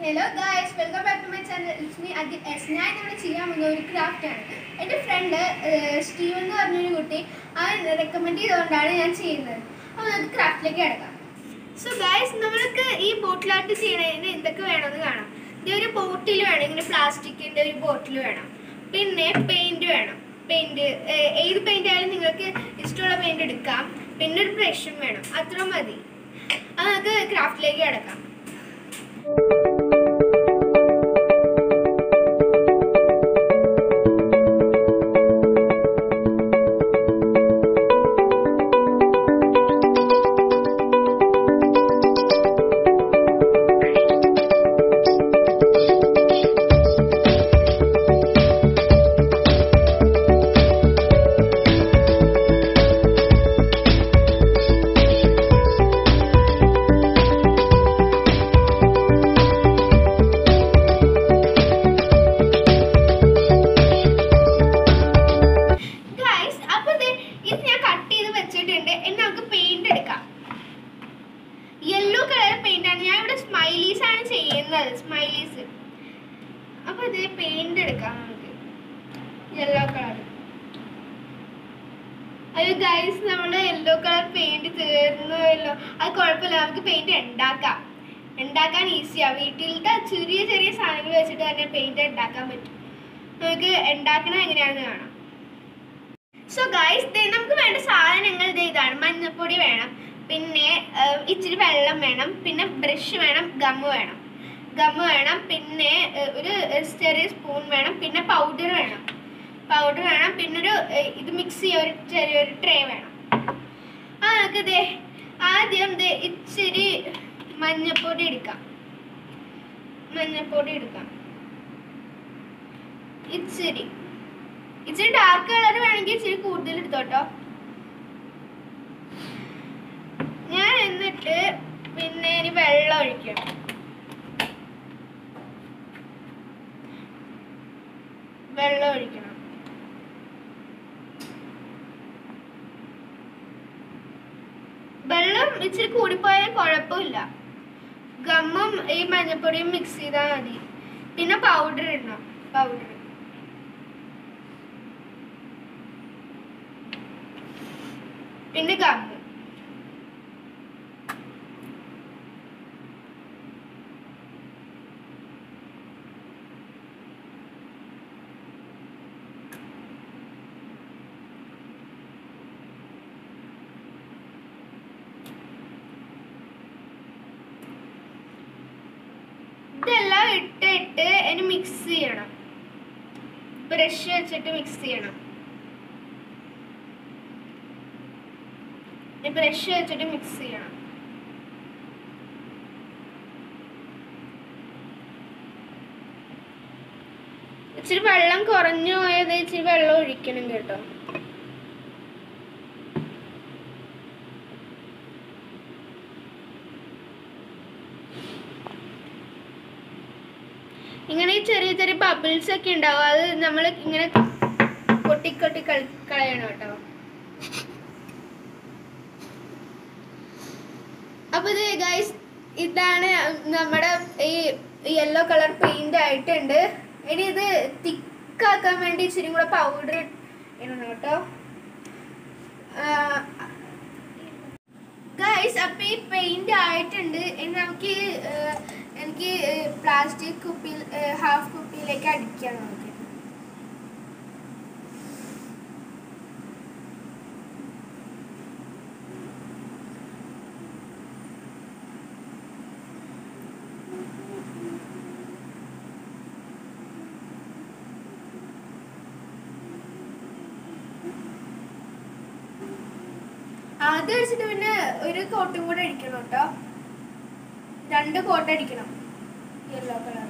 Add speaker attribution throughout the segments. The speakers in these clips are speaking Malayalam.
Speaker 1: Hello guys, welcome back to my channel. It's me Adit S. ഞാൻ ഇവിടെ ചെയ്യാൻ പോകുന്ന ഒരു ക്രാഫ്റ്റ് ആണ്. എൻ്റെ ഫ്രണ്ട് സ്റ്റീവൻ എന്ന് പറഞ്ഞൊരു കുട്ടി റെക്കമെൻഡ് ചെയ്തുകൊണ്ടാണ് ഞാൻ ചെയ്യുന്നത്. അപ്പോൾ നമുക്ക് ക്രാഫ്റ്റിലേക്ക് കിടക്കാം. സോ ഗൈസ്, നമ്മൾക്ക് ഈ ബോട്ടിൽ ആർട്ട് ചെയ്യണതിന് എന്തൊക്കെ വേണമെന്ന് കാണാം. ഇതൊരു ബോട്ടിൽ വേണം, ഇങ്ങനെ പ്ലാസ്റ്റിക്കിൻ്റെ ഒരു ബോട്ടിൽ വേണം. പിന്നെ പെയിൻറ് വേണം. പെയിൻറ് ഏത് പെയിൻ്റ് ആയാലും നിങ്ങൾക്ക് ഇഷ്ടമുള്ള പെയിൻറ് എടുക്കാം. പിന്നെ ഒരു ബ്രഷും വേണം. അത്ര മതി. അത് നമുക്ക് ക്രാഫ്റ്റിലേക്ക് കിടക്കാം. യെല്ലോ കളർ പെയിന്റ് ആണ്. ഞാൻ ഇവിടെ സ്മൈലീസ് ആണ് ചെയ്യുന്നത്. സ്മൈലീസ്. അപ്പൊ ഇത് പെയിന്റ് എടുക്കാം നമുക്ക്. Yellow colour. അയ്യോ ഗൈസ്, നമ്മുടെ യെല്ലോ കളർ പെയിന്റ് തീർന്നുവല്ലോ. അത് കുഴപ്പമില്ല, നമുക്ക് പെയിന്റ് ഉണ്ടാക്കാൻ ഈസിയാ. വീട്ടിലത്തെ ചെറിയ ചെറിയ സാധനങ്ങൾ വെച്ചിട്ട് തന്നെ പെയിന്റ് ഉണ്ടാക്കാൻ പറ്റും. നമുക്ക് ഉണ്ടാക്കണത് എങ്ങനെയാണെന്ന് കാണാം. സോ ഗൈസ്, നമുക്ക് വേണ്ട സാധനങ്ങൾ ഇതാണ്. മഞ്ഞപ്പൊടി വേണം, പിന്നെ ഇച്ചിരി വെള്ളം വേണം, പിന്നെ ബ്രഷ് വേണം, ഗമ്മ് വേണം, പിന്നെ ഒരു ചെറിയ സ്പൂൺ വേണം, പിന്നെ പൗഡർ വേണം, പിന്നെ ഇത് മിക്സ് ചെയ്യാൻ ഒരു ചെറിയൊരു ട്രേ വേണം. നമുക്ക് ആദ്യം ഇച്ചിരി മഞ്ഞപ്പൊടി എടുക്കാം. ഇച്ചിരി ഡാർക്ക് കളർ വേണമെങ്കിൽ ഇച്ചിരി കൂടുതൽ എടുത്തോട്ടോ. ഞാൻ എന്നിട്ട് പിന്നെ ഇനി വെള്ളം ഒഴിക്കണം. വെള്ളം ഇച്ചിരി കൂടിപ്പോയാൽ കുഴപ്പമില്ല. ഗമ്മും ഈ മഞ്ഞപ്പൊടിയും മിക്സ് ചെയ്താൽ മതി. പിന്നെ പൗഡർ ഇടണം. പിന്നെ ഗമ്മ്. ഇതെല്ലാം ഇട്ടിട്ട് ഇനി മിക്സ് ചെയ്യണം. ബ്രഷ് വെച്ചിട്ട് മിക്സ് ചെയ്യണം. ഇച്ചിരി വെള്ളം കുറഞ്ഞു പോയത് ഇച്ചിരി വെള്ളം ഒഴിക്കണം കേട്ടോ. ഇങ്ങനെ ചെറിയ ചെറിയ ബബിൾസ് ഒക്കെ ഉണ്ടാവും. അത് നമ്മൾ ഇങ്ങനെ കൊട്ടി കളയണം കേട്ടോ. അപ്പൊ ഇത് ഗൈസ്, ഇതാണ് നമ്മുടെ ഈ യെല്ലോ കളർ പെയിന്റ് ആയിട്ടുണ്ട്. ഇനി ഇത് തിക്കാക്കാൻ വേണ്ടി ഇച്ചിരി കൂടെ പൗഡർ ഇടണം കേട്ടോ. ഗൈസ്, അപ്പൊ ഈ പെയിന്റ് ആയിട്ടുണ്ട്. ഇനി എനിക്ക് പ്ലാസ്റ്റിക് കുപ്പിയിൽ ഹാഫ് കുപ്പിയിലേക്ക് അടിക്കാം നമുക്ക്. ആദ്യം അടിച്ചിട്ട് പിന്നെ ഒരു കോട്ടും കൂടെ അടിക്കണം കേട്ടോ. 2 കോട്ട് അടിക്കണം യെല്ലോ കളർ.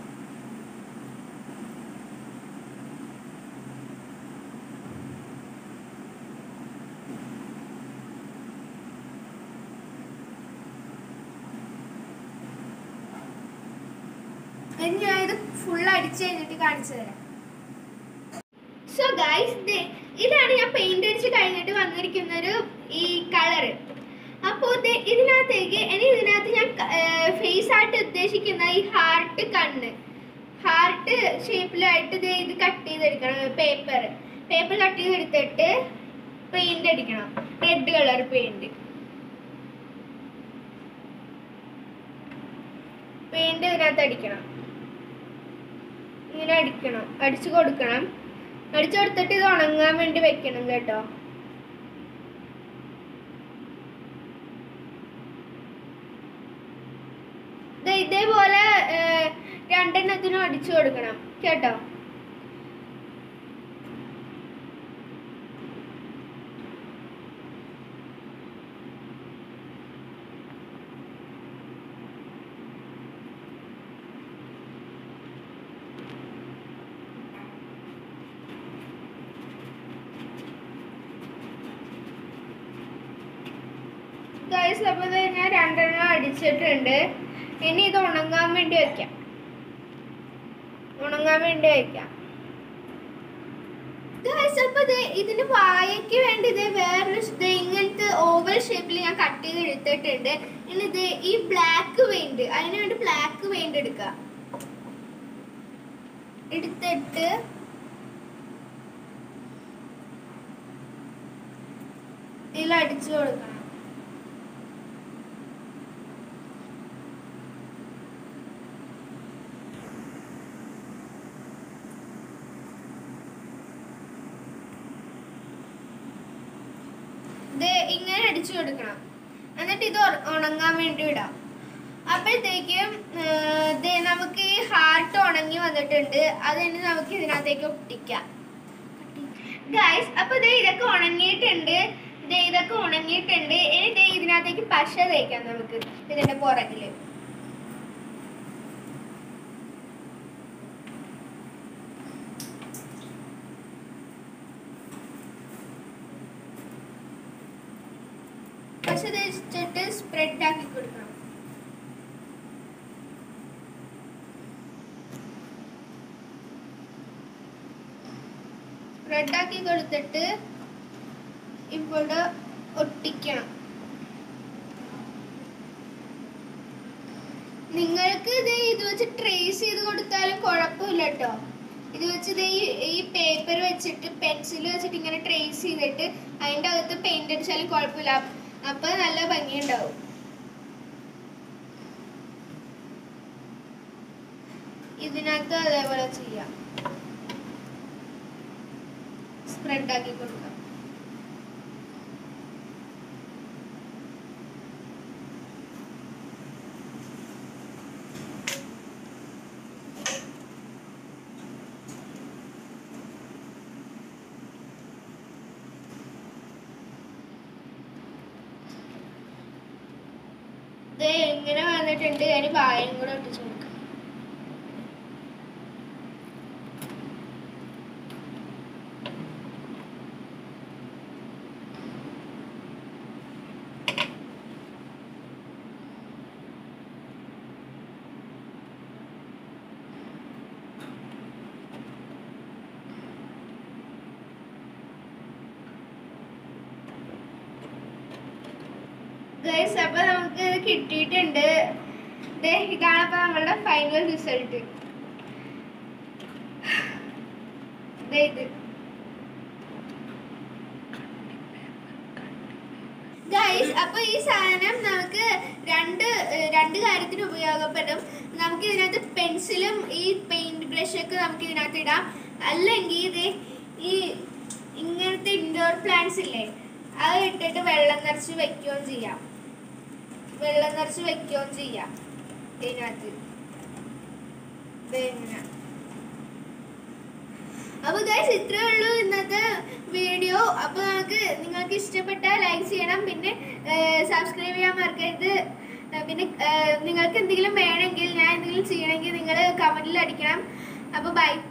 Speaker 1: ഞാൻ ഇത് ഫുൾ അടിച്ചു കഴിഞ്ഞിട്ട് കാണിച്ചു തരാം. സോ ഗൈസ്, ഇതാണ് ഞാൻ പെയിന്റ് അടിച്ച് കഴിഞ്ഞിട്ട് വന്നിരിക്കുന്ന ഈ കളറ്. അപ്പൊ അപ്പോൾ ഇതിനകത്തേക്ക് ഇതിനകത്ത് ഞാൻ ഫേസ് ആയിട്ട് ഉദ്ദേശിക്കുന്ന ഈ ഹാർട്ട് കണ്ണ്, ഹാർട്ട് ഷേപ്പിലായിട്ട് ഇത് കട്ട് ചെയ്തെടുക്കണം. പേപ്പർ കട്ട് ചെയ്തെടുത്തിട്ട് പെയിന്റ് അടിക്കണം. റെഡ് കളർ പെയിന്റ് ഇതിനകത്ത് അടിക്കണം. ഇങ്ങനെ അടിക്കണം, അടിച്ചു കൊടുക്കണം. അടിച്ചു കൊടുത്തിട്ട് ഇത് ഉണങ്ങാൻ വേണ്ടി വെക്കണം കേട്ടോ. ഇതേപോലെ രണ്ടെണ്ണത്തിനും അടിച്ചു കൊടുക്കണം കേട്ടോ. ഗൈസ്, അപ്പോൾ ഞാൻ രണ്ടെണ്ണം അടിച്ചിട്ടുണ്ട്. ഇനി ഇത് ഉണങ്ങാൻ വേണ്ടി വെക്കാം. ഗൈസ്, അപ്പോൾ ഇതിന് വായയ്ക്ക് വേണ്ടി വേറൊരു ഇങ്ങനത്തെ ഓവൽ ഷേപ്പിൽ ഞാൻ കട്ട് ചെയ്ത് എടുത്തിട്ടുണ്ട്. ഇനി ഈ ബ്ലാക്ക് പെയിന്റ്, അതിന് വേണ്ടി ബ്ലാക്ക് പെയിന്റ് എടുത്തിട്ട് ഇതിൽ അടിച്ചു കൊടുക്കണം. ഇങ്ങനെ അടിച്ചു കൊടുക്കണം. എന്നിട്ട് ഇത് ഉണങ്ങാൻ വേണ്ടി ഇടാം. അപ്പോഴത്തേക്കും നമുക്ക് ഈ ഹാർട്ട് ഉണങ്ങി വന്നിട്ടുണ്ട്. അതിന് നമുക്ക് ഇതിനകത്തേക്ക് ഒട്ടിക്കാം. ഗൈസ്, അപ്പൊ ഇതൊക്കെ ഉണങ്ങിയിട്ടുണ്ട്. ഇനി ഇതിനകത്തേക്ക് പശ തേക്കാം നമുക്ക് ഇതിന്റെ പുറകില്. പശ തേച്ചിട്ട് സ്പ്രെഡ് ആക്കി കൊടുക്കണം. സ്പ്രെഡ് ആക്കി കൊടുത്തിട്ട് ഇവിടെ ഒട്ടിക്കണം. നിങ്ങൾക്ക് ഇത് വെച്ച് ട്രേസ് ചെയ്ത് കൊടുത്താലും കുഴപ്പമില്ല കേട്ടോ. ഇത് വെച്ച് ഈ പേപ്പർ വെച്ചിട്ട് പെൻസിൽ വെച്ചിട്ട് ഇങ്ങനെ ട്രേസ് ചെയ്തിട്ട് അതിൻ്റെ അകത്ത് പെയിന്റ് അടിച്ചാലും കുഴപ്പമില്ല. അപ്പൊ നല്ല ഭംഗിയുണ്ടാവും. ഇതിനകത്ത് അതേപോലെ ചെയ്യാം. സ്പ്രെഡ് ആക്കി കൊടുക്കാം. ഇങ്ങനെ വന്നിട്ടുണ്ട്. അതിന് പായം കൂടെ ഒട്ടിച്ചു കൊടുക്കാം. ഗൈസ്, അപ്പൊ നമുക്ക് കിട്ടിയിട്ടുണ്ട്. ഇതാണ് അപ്പൊ നമ്മളുടെ ഫൈനൽ റിസൾട്ട്. ഇത് ഗൈസ്, അപ്പൊ ഈ സാധനം നമുക്ക് രണ്ട് കാര്യത്തിന് ഉപയോഗപ്പെടും. നമുക്ക് ഇതിനകത്ത് പെൻസിലും ഈ പെയിന്റ് ബ്രഷൊക്കെ നമുക്ക് ഇതിനകത്ത് ഇടാം. അല്ലെങ്കിൽ ഈ ഇങ്ങനത്തെ ഇൻഡോർ പ്ലാന്റ്സ് ഇല്ലേ, അത് ഇട്ടിട്ട് വെള്ളം നിറച്ച് വെക്കുകയും ചെയ്യാം. ഇതിനകത്ത് ഇങ്ങനെ. അപ്പൊ ഗൈസ്, ഇത്രേ ഉള്ളൂ ഇന്നത്തെ വീഡിയോ. അപ്പൊ നിങ്ങൾക്ക് ഇഷ്ടപ്പെട്ടാൽ ലൈക്ക് ചെയ്യണം, പിന്നെ സബ്സ്ക്രൈബ് ചെയ്യാൻ മറക്കരുത്. പിന്നെ നിങ്ങൾക്ക് എന്തെങ്കിലും വേണമെങ്കിൽ, ഞാൻ എന്തെങ്കിലും ചെയ്യണമെങ്കിൽ നിങ്ങൾ കമന്റിൽ അടിക്കണം. അപ്പൊ ബൈ.